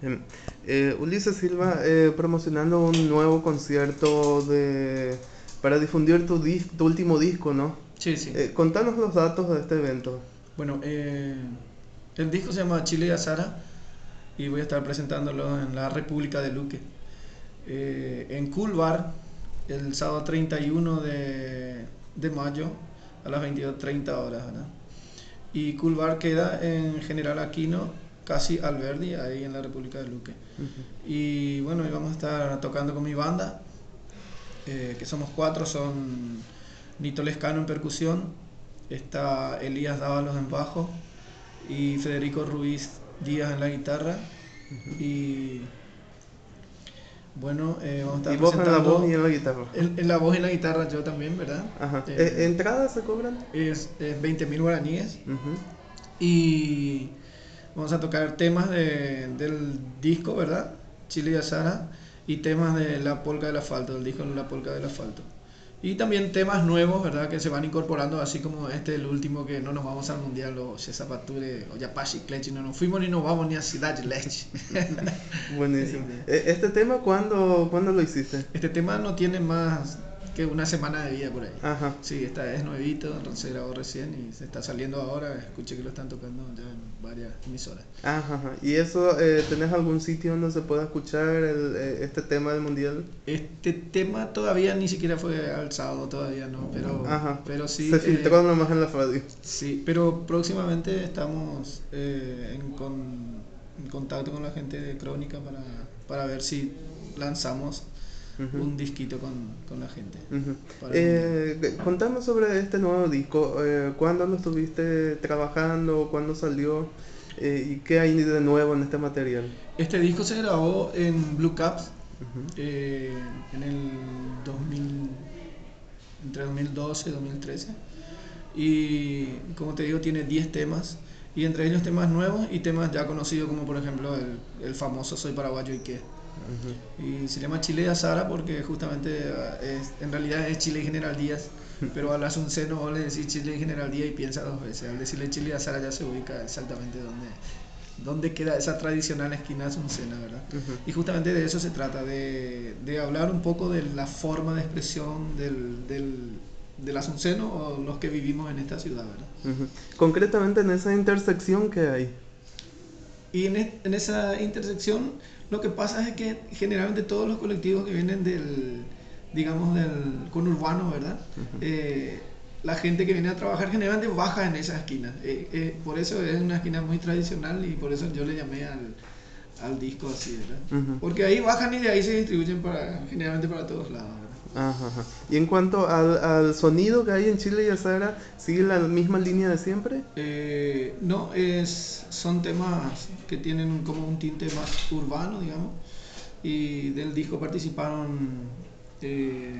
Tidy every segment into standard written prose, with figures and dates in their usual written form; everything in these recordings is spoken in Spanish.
Ulises Silva, promocionando un nuevo concierto para difundir tu último disco, ¿no? Sí, sí. Contanos los datos de este evento. Bueno, el disco se llama Chile y Azara y voy a estar presentándolo en la República de Luque. En Cool Bar, el sábado 31 de mayo a las 22:30 horas, ¿verdad? Y Cool Bar queda en General Aquino, casi Alberdi, ahí en la República de Luque. Ujú. Y bueno, hoy vamos a estar tocando con mi banda, que somos cuatro, son Nito Lescano en percusión, está Elías Dávalos en bajo y Federico Ruiz Díaz en la guitarra. Y bueno, vamos a Y estar vos en la voz y presentando en la guitarra. en la voz y en la guitarra yo también, ¿verdad? Ajá. Eh, ¿Entradas se cobran? es 20.000 guaraníes Ujú. y vamos a tocar temas del disco, ¿verdad? Chile y Azara, y temas de La Polca del Asfalto, del disco La Polca del Asfalto. Y también temas nuevos, ¿verdad? Que se van incorporando, así como el último, que no nos vamos al mundial, o Zapature, o Yapashi, Clechi, no nos fuimos ni nos vamos ni a Ciudad Leche. Buenísimo. ¿Este tema cuándo lo hiciste? Este tema no tiene más que una semana de vida por ahí. Ajá. Sí, es nuevito, se grabó recién y se está saliendo ahora. Escuché que lo están tocando ya en varias emisoras. Ajá, ajá. ¿Y eso, tenés algún sitio donde se pueda escuchar este tema del mundial? Este tema todavía ni siquiera fue alzado, todavía no, Ajá. pero sí, Se filtró nomás en la radio. sí, pero próximamente estamos en contacto con la gente de Crónica para ver si lanzamos Ujú. un disquito con la gente Ujú. para el mundial. Contame sobre este nuevo disco. ¿Cuándo lo estuviste trabajando? ¿Cuándo salió? ¿Y qué hay de nuevo en este material? Este disco se grabó en Blue Caps Ujú. en el 2000, entre 2012 y 2013. Y como te digo, tiene 10 temas. Y entre ellos temas nuevos y temas ya conocidos, como por ejemplo el famoso Soy Paraguayo y qué. Ujú. Y se llama Chile de Azara porque justamente en realidad es Chile y General Díaz. Pero al asunceno vos le decís Chile y General Díaz y piensa dos veces. Al decirle Chile de Azara ya se ubica exactamente dónde queda esa tradicional esquina asuncena, ¿verdad? Ujú. Y justamente de eso se trata, de hablar un poco de la forma de expresión del asunceno, o los que vivimos en esta ciudad, ¿verdad? Ujú. Concretamente en esa intersección que hay. Y en esa intersección lo que pasa es que generalmente todos los colectivos que vienen digamos, del conurbano, ¿verdad? Ujú. La gente que viene a trabajar generalmente baja en esa esquina. Por eso es una esquina muy tradicional y por eso yo le llamé al disco así, ¿verdad? Ujú. Porque ahí bajan y de ahí se distribuyen generalmente para todos lados, ¿verdad? Ajá, ajá. Y en cuanto al sonido que hay en Chile y Azara, ¿sigue la misma línea de siempre? No, son temas que tienen como un tinte más urbano, digamos, y del disco participaron eh,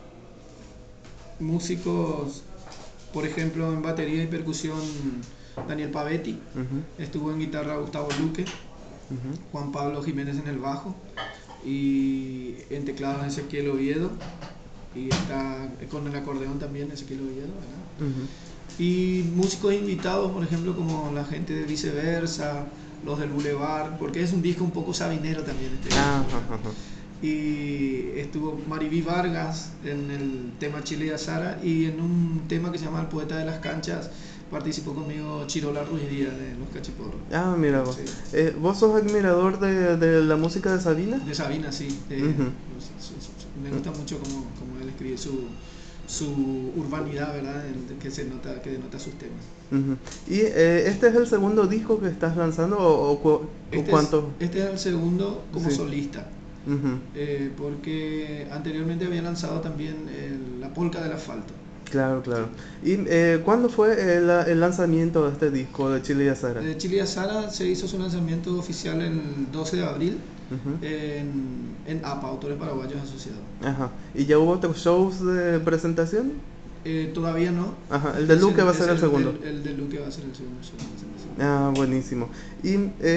músicos, por ejemplo, en batería y percusión Daniel Pavetti, Ujú. estuvo en guitarra Gustavo Luque, Ujú. Juan Pablo Jiménez en el bajo, y en teclados Ezequiel Oviedo, y está con el acordeón también Ezequiel Oviedo, ¿verdad? Ujú. Y músicos invitados, por ejemplo, como la gente de Viceversa, los del Boulevard, porque es un disco un poco sabinero también este disco, Ajá, ¿verdad? ajá. Y estuvo Mariví Vargas en el tema Chile y Azara, y en un tema que se llama El Poeta de las Canchas participó conmigo Chirola Ruiz Díaz de Los Cachiporros. Ah, mira vos. Sí. ¿Vos sos admirador de la música de Sabina? De Sabina, sí. Ujú. Me gusta mucho cómo él escribe su urbanidad, ¿verdad? Que denota sus temas. Ujú. ¿Y este es el segundo disco que estás lanzando o cuánto? Este es el segundo como Sí. solista, Ujú. porque anteriormente había lanzado también La Polca del Asfalto. Claro, Sí. claro. ¿Y cuándo fue el lanzamiento de este disco de Chile y Azara? Chile y Azara se hizo su lanzamiento oficial el 12 de abril Ujú. en APA, Autores Paraguayos Asociados. Ajá. ¿Y ya hubo otros shows de presentación? Todavía no. Ajá. El de Luque va a ser el segundo. El de Luque va a ser el segundo show de presentación. Ah, buenísimo. ¿Y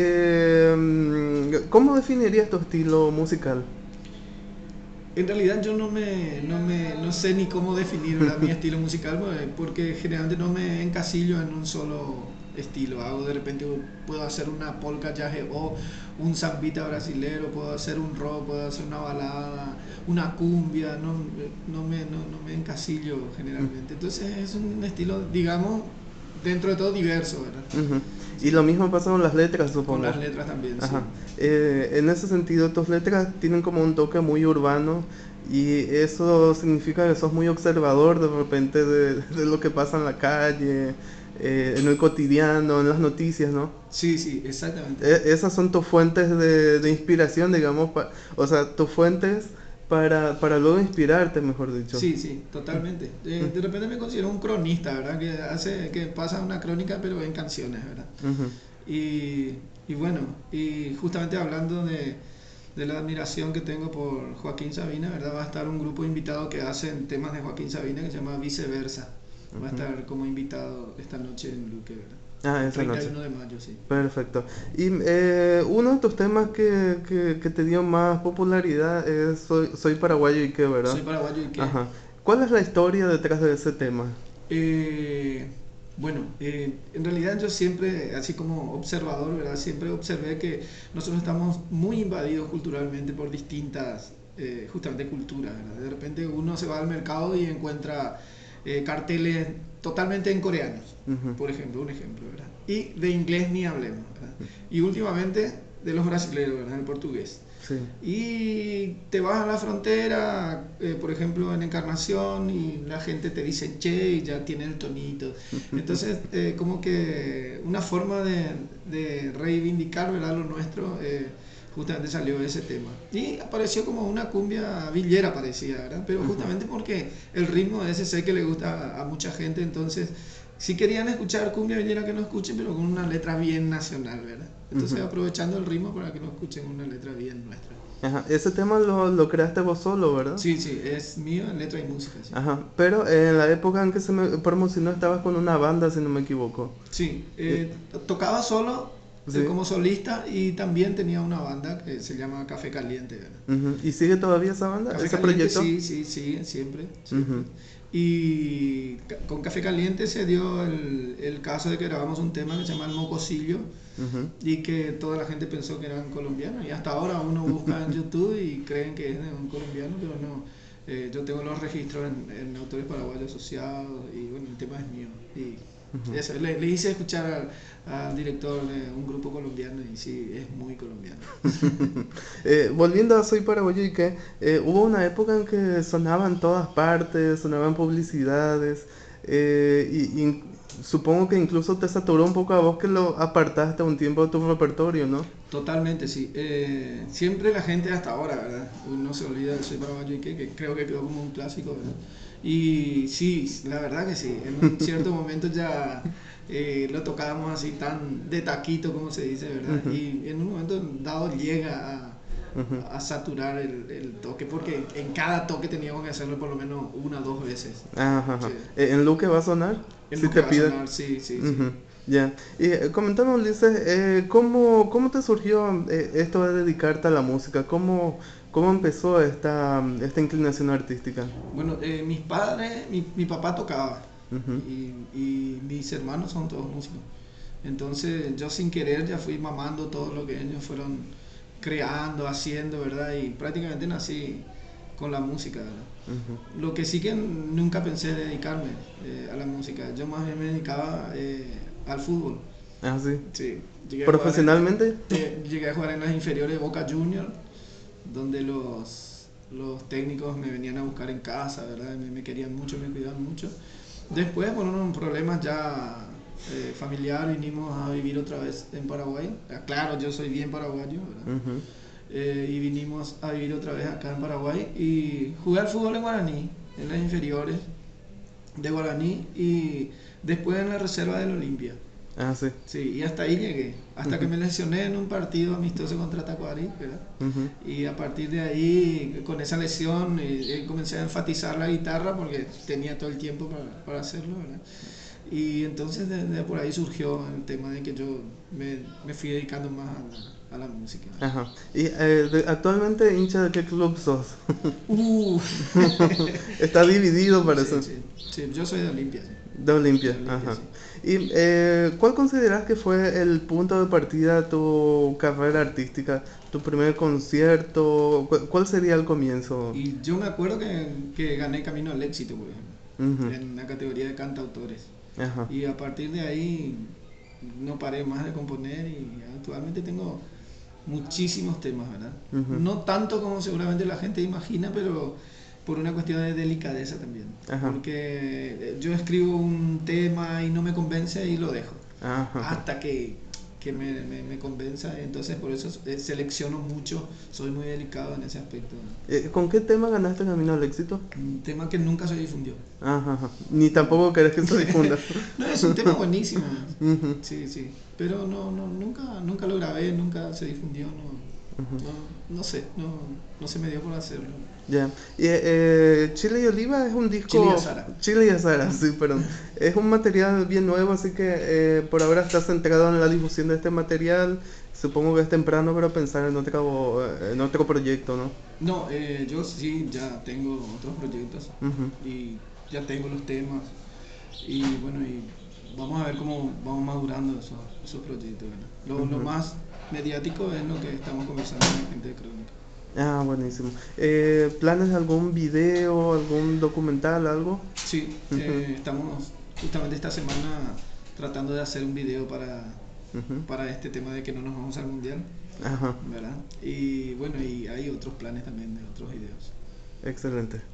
cómo definirías tu estilo musical? En realidad yo no sé ni cómo definir, ¿verdad?, mi estilo musical, porque generalmente no me encasillo estilo. Hago de repente, puedo hacer una polka jazz o un zambita brasilero, puedo hacer un rock, puedo hacer una balada, una cumbia, no me encasillo generalmente. Entonces es un estilo, digamos, dentro de todo diverso, ¿verdad? Ujú. Y lo mismo pasa con las letras, Con supongo. las letras también, sí. Ajá. En ese sentido, tus letras tienen como un toque muy urbano y eso significa que sos muy observador de repente de lo que pasa en la calle, en el cotidiano, en las noticias, ¿no? Sí, sí, exactamente. Esas son tus fuentes de inspiración, digamos, o sea, tus fuentes para luego inspirarte, mejor dicho. Sí, sí, totalmente. De repente me considero un cronista, ¿verdad? Que pasa una crónica, pero en canciones, ¿verdad? Ujú, Y, y bueno, y justamente hablando de la admiración que tengo por Joaquín Sabina, ¿verdad? Va a estar un grupo invitado que hacen temas de Joaquín Sabina que se llama Viceversa. Va a ujú. estar como invitado esta noche en Luque, ¿verdad? Ah, El esa noche. 31 de mayo, sí. Perfecto. Y uno de tus temas que te dio más popularidad es Soy paraguayo y qué, ¿verdad? Soy paraguayo y qué. Ajá. ¿Cuál es la historia detrás de ese tema? Eh, bueno, en realidad yo siempre, así como observador, ¿verdad? Siempre observé que nosotros estamos muy invadidos culturalmente por distintas, justamente culturas, ¿verdad? De repente uno se va al mercado y encuentra carteles totalmente en coreanos, Ujú, por ejemplo, un ejemplo, ¿verdad? Y de inglés ni hablemos, ¿verdad? Y últimamente de los brasileños, ¿verdad? El portugués. sí. Y te vas a la frontera, por ejemplo en Encarnación, y la gente te dice che y ya tiene el tonito. Entonces, como que una forma de reivindicar, ¿verdad? Lo nuestro, justamente salió ese tema. Y apareció como una cumbia villera, parecía, ¿verdad? Pero Ujú, justamente porque el ritmo de ese sé que le gusta a mucha gente, entonces si querían escuchar cumbia villera que no escuchen, pero con una letra bien nacional, ¿verdad? Entonces ujú. aprovechando el ritmo para que no escuchen una letra bien nuestra. Ajá. Ese tema lo creaste vos solo, ¿verdad? Sí, sí, es mío en letra y música, sí. Ajá. Pero en la época en que se me promocionó estabas con una banda, si no me equivoco. Sí, Eh, tocaba solo sí. como solista y también tenía una banda que se llama Café Caliente, ¿verdad? Ujú. ¿Y sigue todavía esa banda, Café ese Caliente proyecto? sí, sí, sí, siempre, siempre. Ujú, Y con Café Caliente se dio el caso de que grabamos un tema que se llama El Mocosillo ujú. y que toda la gente pensó que eran colombianos y hasta ahora uno busca en YouTube y creen que es de un colombiano, pero no. Yo tengo los registros en autores paraguayos asociados y bueno, el tema es mío. Y Ujú. eso, le hice escuchar al director de un grupo colombiano y sí, es muy colombiano. Volviendo a Soy Paraguayo y que hubo una época en que sonaban en todas partes, sonaban publicidades, y supongo que incluso te saturó un poco a vos que lo apartaste un tiempo de tu repertorio, ¿no? Totalmente, sí. Siempre la gente hasta ahora, ¿verdad? Uno se olvida del Soy Paraguayo y que creo que quedó como un clásico, ¿verdad? Y sí, la verdad que sí. En un cierto momento ya lo tocábamos así tan de taquito, como se dice, ¿verdad? Ujú, Y en un momento dado llega ujú. a saturar el toque, porque en cada toque teníamos que hacerlo por lo menos una o dos veces. Ajá, Sí. ajá. ¿En Luque va a sonar? Es Si lo que te va a piden. sonar, sí, sí, sí. Ujú, ya. Y comentame, Ulises, ¿cómo te surgió esto de dedicarte a la música? ¿Cómo empezó esta inclinación artística? Bueno, mis padres, mi papá tocaba Ujú, y mis hermanos son todos músicos. Entonces yo sin querer ya fui mamando todo lo que ellos fueron creando, haciendo, ¿verdad? Y prácticamente nací con la música, ¿verdad? ujú. Lo que sí que nunca pensé dedicarme a la música. Yo más bien me dedicaba al fútbol. Ah, sí. Sí, ¿Profesionalmente? llegué a jugar en las inferiores de Boca Junior, donde los técnicos me venían a buscar en casa, ¿verdad? Me querían mucho, me cuidaban mucho. Después, por unos problemas ya familiares, vinimos a vivir otra vez en Paraguay. Claro, yo soy bien paraguayo, ¿verdad? Ujú, Y vinimos a vivir otra vez acá en Paraguay y jugué al fútbol en Guaraní, en las inferiores de Guaraní y después en la reserva del Olimpia. ah, sí. Sí, y hasta ahí llegué, hasta que Ujú, me lesioné en un partido amistoso contra Tacuary, ¿verdad? ujú. Y a partir de ahí, con esa lesión, comencé a enfatizar la guitarra porque tenía todo el tiempo para hacerlo, ¿verdad? Y entonces de por ahí surgió el tema de que yo me fui dedicando más a la música. Ajá. ¿Y actualmente hincha de qué club sos? Uh, Está dividido, sí, parece. sí, sí, yo soy de Olimpia, sí. De Olimpia, De Olimpia, ajá. sí. ¿Y cuál consideras que fue el punto de partida de tu carrera artística? ¿Tu primer concierto? ¿Cuál sería el comienzo? Y yo me acuerdo que gané Camino al Éxito, por ejemplo, Ujú, en la categoría de cantautores. ajá, Y a partir de ahí no paré más de componer y actualmente tengo muchísimos temas, ¿verdad? ujú, No tanto como seguramente la gente imagina, pero por una cuestión de delicadeza también. ajá, Porque yo escribo un tema y no me convence y lo dejo. ajá, ajá. Hasta que me convenza. Entonces por eso selecciono mucho, soy muy delicado en ese aspecto. ¿Con qué tema ganaste Camino al Éxito? Un tema que nunca se difundió. Ajá, ajá. Ni tampoco querés que se difunda. No, es un tema buenísimo. Ujú, Sí, sí. Pero nunca lo grabé, nunca se difundió, ujú. no sé, no se me dio por hacerlo. Ya. Y, Chile y Oliva es un Chile y disco. Azara. Chile y Azara, sí, perdón. Es un material bien nuevo, así que por ahora estás centrado en la difusión de este material. Supongo que es temprano para pensar en otro proyecto, ¿no? No, yo sí ya tengo otros proyectos Ujú, y ya tengo los temas y bueno, y vamos a ver cómo vamos madurando esos proyectos, ¿verdad? Lo ujú. más mediático es lo que estamos conversando con la gente de Crónica. Ah, buenísimo. ¿Planes de algún video, algún documental, algo? Sí, Ujú, estamos justamente esta semana tratando de hacer un video ujú. para este tema de que no nos vamos al mundial, Ajá, ¿verdad? Y bueno, y hay otros planes también de otros videos. excelente.